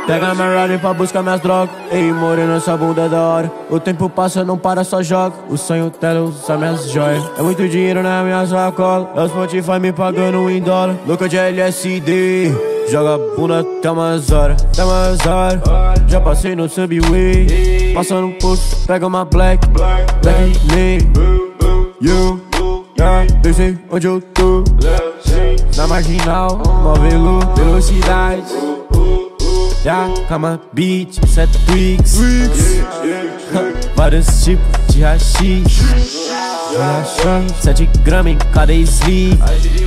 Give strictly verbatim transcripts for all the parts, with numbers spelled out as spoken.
Pega minha ride pra buscar minhas drogas. Ei, morena, essa bunda é da hora. O tempo passa, não para, só joga. O sonho, dela, usar minhas joias. É muito dinheiro na minha sacola. É o Spotify me pagando em dólar. Louca de L S D, joga bunda até umas horas, até umas horas. Já passei no subway, passando um posto, pega uma black, black me, you, yeah, desde onde eu tô, na marginal, móvel, velocidade. Já, cama, beat, set tweaks, vários tipos de haxixe, sete gramas em cada sleeve.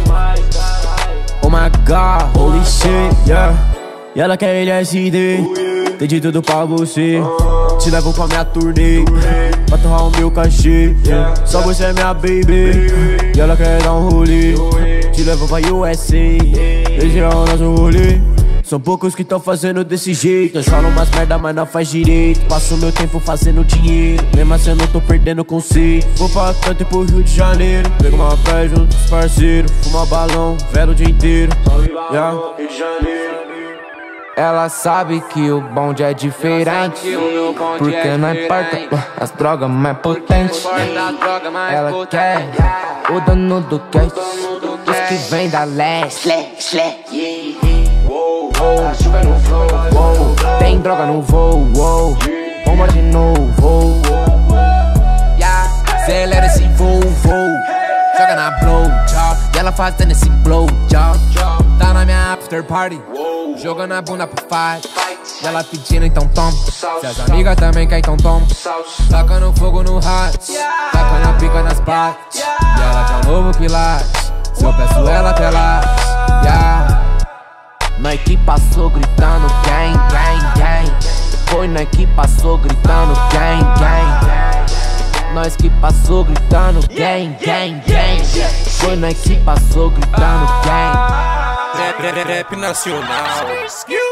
Oh my god, holy shit, yeah. E ela quer L S D, tem de tudo pra você. Te levo pra minha turnê, pra torrar o meu cachê. Só você é minha baby, e ela quer dar um rolê. Te levo pra u s a, esse é o nosso rolê. São poucos que tão fazendo desse jeito. Nós falam umas merda, mas não faz direito. Passo meu tempo fazendo dinheiro, mesmo assim eu não tô perdendo conceito. Vou pra canto e pro Rio de Janeiro, pego uma praia junto com os parceiros, fuma balão, vela o dia inteiro, yeah. Rio de Janeiro. Ela sabe que o bonde é diferente, porque não importa as drogas mais potentes. Ela quer o dono do cash, os que vem da leste. Tem droga no voo, bomba de novo. Acelera esse voo, joga na blow job, e ela fazendo esse blow job. Tá na minha after party, jogando a bunda pro fight, e ela pedindo então toma. Se as amigas também quer então toma. Tacando fogo no hot, tacando a pica nas partes, e ela quer um novo que late, se eu peço ela até lá, yeah. Nós que passou gritando gang, gang, gang. Foi nós que passou gritando gang, gang. Nós que passou gritando gang, gang, gang. Foi nós que passou gritando gang. Rap, rap, rap nacional.